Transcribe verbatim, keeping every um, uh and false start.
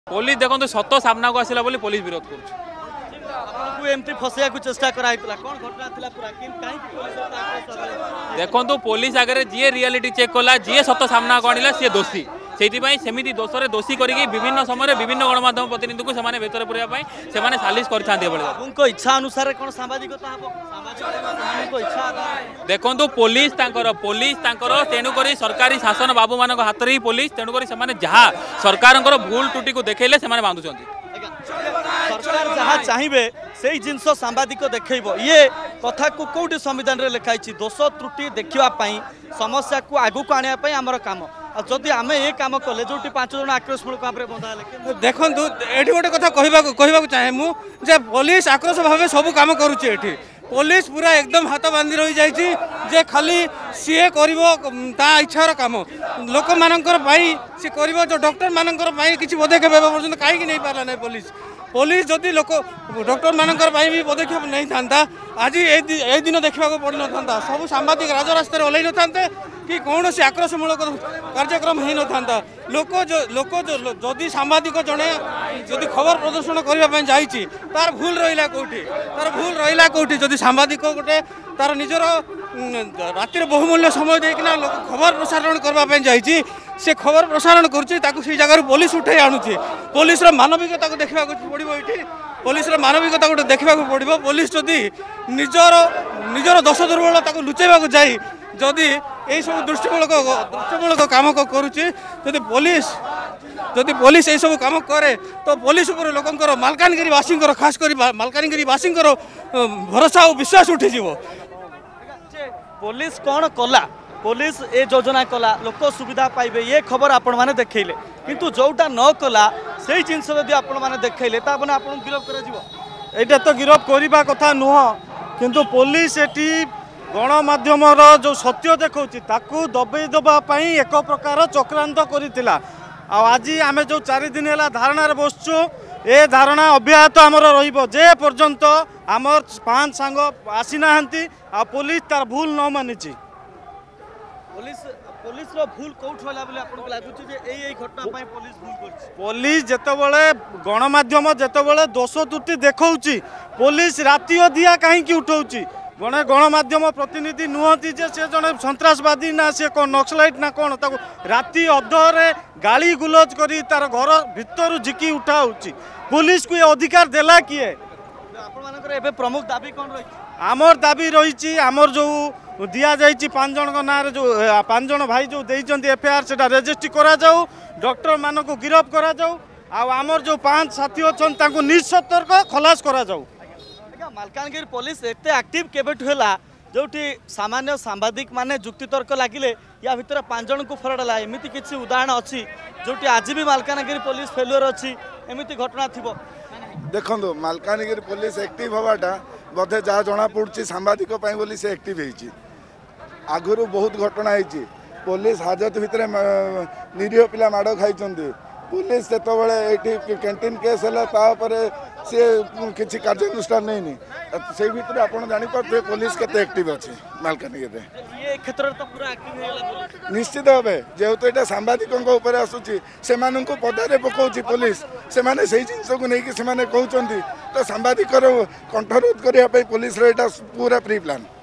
Police देखो सत सामना को आसला बोली पुलिस विरोध कर फसैया चेष्टा देखो पुलिस आगे जी रियलिटी चेक कला जी सत सामना को आणला सी दोषी से दोषरे दोषी करके विभिन्न समय विभिन्न गणमाध्यम प्रतिनिधि को सेमाने भेतर पुरवाई से सालिश कर इच्छा अनुसार कौन सांबादिकता देखो पुलिस तांकर पुलिस तांकर तेणुक सरकारी शासन बाबू मान हाथ ही पुलिस तेणुक जहाँ सरकार भूल त्रुटि को देखले से बांधुंट सरकार जहाँ चाहिए से जिनस सांबादिक देखब ये कथा को कौटी संविधान रे लिखाई दोष त्रुटि देखापी समस्या को आगू को आने आमर काम जदि आम ये कम कले जो पांच जन आक्रोशमूलक भाव में बंधा देखो ये गोटे कथा कहवाक चाहे मुझे पुलिस आक्रोश भाव सब कम करुच्चे पुलिस पूरा एकदम हाथ बांधि रही जाइए जे खाली सी कर इच्छार कम लोक मानकर सी कर जो डॉक्टर मानकर किसी पदक्षेप पर्यटन कहीं नहीं पारा ना पुलिस पुलिस जदि लोक डॉक्टर मानकर भी पदक्षेप नहीं था आज ये दिन देखा पड़ न था सब सांबादिक राजरास्तार ओल्लै न था कि कौन से आक्रोशमूलक कार्यक्रम हो न था लोक जो लोक जो जदि सांबादिक जड़े जदि खबर प्रदर्शन करने जाइए तार भूल रहा कौटी तार भूल रहा कौटी जदि सांबादिक गोटे तार निजर रातिर बहुमूल्य समय देना खबर प्रसारण करने जाइए से खबर प्रसारण कर जगह पुलिस उठे आणुचे पुलिस मानविकता को देखा पड़ो ये पुलिस मानविकता गोटे देखा पड़ो पुलिस जदि निजर निजर दोष दुर्बलता को लुचेबा जाई जदि यही सब दृष्टिमूलक दृष्टिमूलक कम करुच्ची जदि पुलिस जदि पुलिस यही सब कम करे तो पुलिस उपर लोकंर मालकानगिरी वासी खास कर मालकानगिरी वासी भरोसा और विश्वास उठीज पुलिस कौन कला पुलिस ए योजना कला लोक सुविधा पाइबे ये खबर आपण मैंने देखले किंतु जोटा न कला से जिनस जदि आपण मैंने देखले ताने आप गिरफ कर तो गिरफ करने कथा नुह किंतु पुलिस एटी गणमाध्यम जो सत्य देखा दबे दबाई एक प्रकार चक्रांत करथिला आज आम जो चार दिन है धारणा बसचु ए धारणा अब्याहत आमर रे पर्यंत आमर पांच सांग आसी ना आ पुलिस तार भूल न मानी पुलिस पुलिस रो भूल कोठ होला बोले आपन लागुची जे एई एई घटना पई पुलिस भूल करछि पुलिस जेतेबेले गणमाध्यम जेतेबेले दोष त्रुटि देखौची पुलिस राति अधिया काहे की उठौची गण गणमाध्यम प्रतिनिधि नुहति जे से जने सन्त्रासवादी ना से कोन नक्सलाइट ना कोन ताको राति अधरे गाली गुलज करी तार घर भितर झिकी उठाउची पुलिस को अधिकार देला किए आपन मानकर एबे प्रमुख दाबी कोन रही आमर दाबी रही आमर जो दिया जाइए पांच जन ना जो पांच जन भाई जो देइचंती एफआईआर सेटा रजिस्ट्री करा जाऊ डॉक्टर मान को गिरफ करा जाऊ आमर जो पांच साथी अच्छन ताको निसतर्क खलास करा जाऊ मालकानगिरी पुलिस एते एक्टिव केबेठु होला जोठी सामान्य सांबादिक माने जुक्तितर्क लागिले या भितर पांच जन को फरडला एमिति किछि उदाहरण अछि जोठी आज भी मालकानगिरी पुलिस फेल्युअर अछि एमिति घटना थिबो देखो मालकानगिरी पुलिस एक्टिव हवाटा बोधे जहाँ जना पड़ी सांबादिक बोली से एक्टिव होती आगुरी बहुत घटना होती पुलिस हाजत भितर निरीह पिला माड़ खाई पुलिस जो कैंटीन केस है सी किसी कार्यानुष्ठान नहीं से भितर आप जापर पुलिस केते एक्टिव अच्छे मालकानगिरी ये क्षेत्र तो पूरा एक्टिव निश्चित भावे जेहेतु यहाँ सांबादिकों आसूची से पदारे पकाउची पुलिस से माने से जिनस को लेकिन कहते तो सांबादिक कंठरोध करने पुलिस पूरा प्री प्लान।